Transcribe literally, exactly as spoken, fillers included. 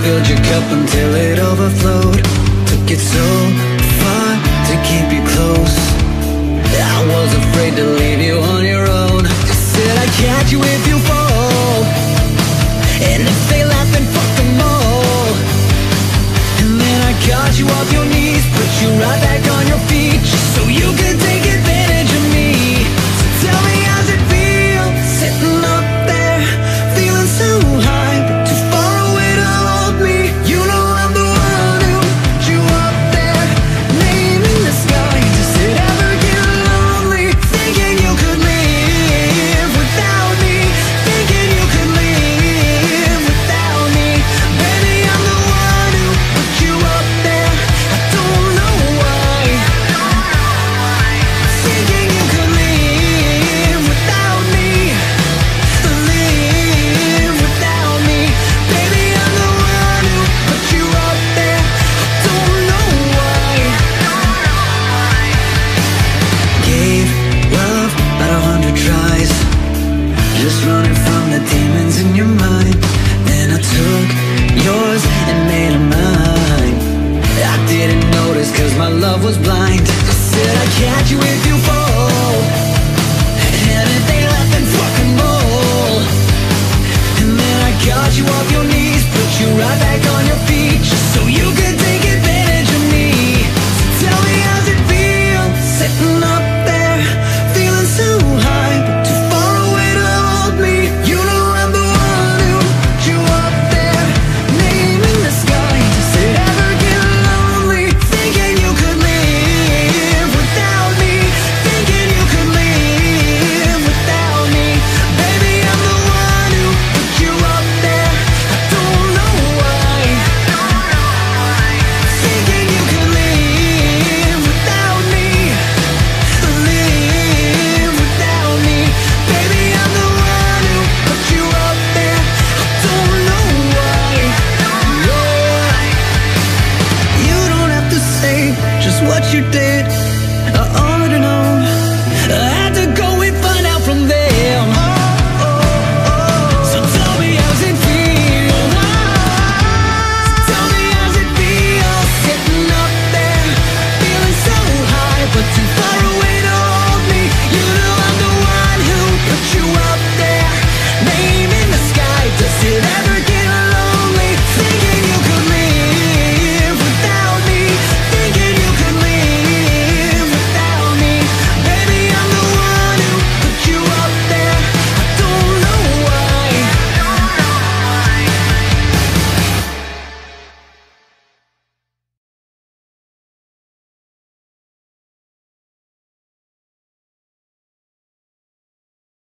filled your cup until it overflowed. Took it so far to keep you close. I was afraid to leave you on your own. Just said I'd catch you if you fall, and if they laugh then fuck them all. And then I got you off your knees, put you right